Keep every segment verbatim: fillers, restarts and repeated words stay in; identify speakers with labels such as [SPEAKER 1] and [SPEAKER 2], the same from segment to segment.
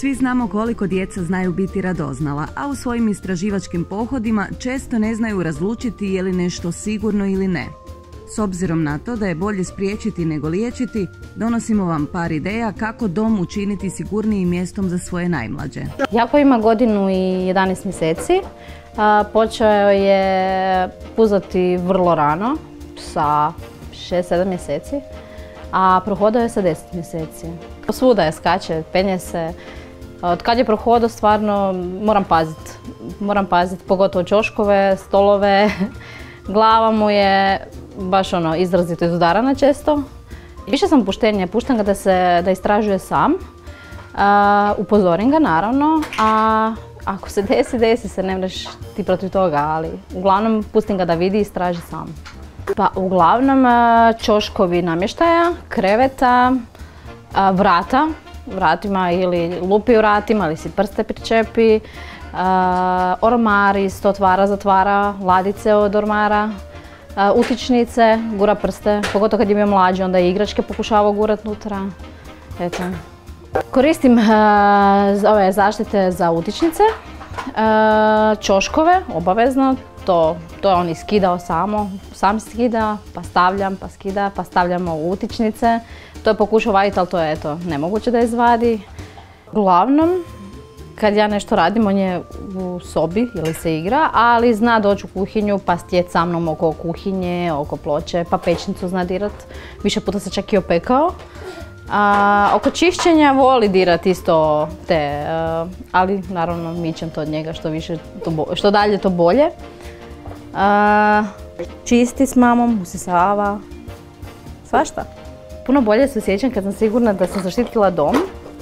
[SPEAKER 1] Svi znamo koliko djeca znaju biti radoznala, a u svojim istraživačkim pohodima često ne znaju razlučiti je li nešto sigurno ili ne. S obzirom na to da je bolje spriječiti nego liječiti, donosimo vam par ideja kako dom učiniti sigurnijim mjestom za svoje najmlađe.
[SPEAKER 2] Jako ima godinu i jedanaest mjeseci. Počeo je puzati vrlo rano, sa šest sedam mjeseci, a prohodao je sa deset mjeseci. Svuda je, skače, penje se. Od kad je prohodao stvarno moram paziti. Moram paziti pogotovo ćoškove, stolove. Glava mu je baš ono izrazito izudarana često. Više sam puštenje, puštam ga da se da istražuje sam. Uh, upozorim ga naravno, a ako se desi, desi se, ne mreš ti protiv toga, ali uglavnom pustim ga da vidi i istraži sam. Pa uglavnom ćoškovi namještaja, kreveta, vrata, vratima ili lupi u vratima ili si prste pričepi, ormari, sto otvara, zatvara, ladice od ormara, utičnice, gura prste, pogotovo kad je bio mlađi, onda i igračke pokušava gurat nutra. Eto. Koristim uh, ove zaštite za utičnice, uh, ćoškove, obavezno, to, to je on iskidao samo, sam skida, pa stavljam, pa skida, pa stavljamo u utičnice. To je pokušao vaditi, ali to je eto, nemoguće da izvadi. Uglavnom, kad ja nešto radim, on je u sobi ili se igra, ali zna doći u kuhinju pa stjeti sa mnom oko kuhinje, oko ploče, pa pećnicu zna dirat. Više puta se čak i opekao. A, oko čišćenja voli dirati isto te, a, ali naravno mičem to od njega što više, to, što dalje to bolje. A, čisti s mamom, usisava, svašta. Puno bolje se osjećam kad sam sigurna da sam zaštitila dom,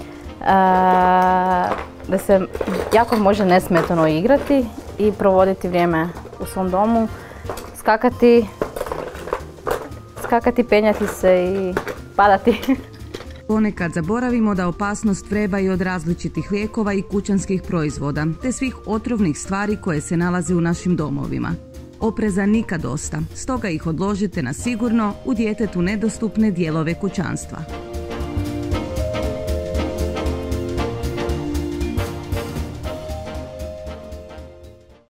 [SPEAKER 2] a, da se jako može nesmetano igrati i provoditi vrijeme u svom domu, skakati, skakati, penjati se i padati.
[SPEAKER 1] Ponekad zaboravimo da opasnost vreba i od različitih lijekova i kućanskih proizvoda, te svih otrovnih stvari koje se nalaze u našim domovima. Opreza nikad dosta, stoga ih odložite na sigurno u djetetu nedostupne dijelove kućanstva.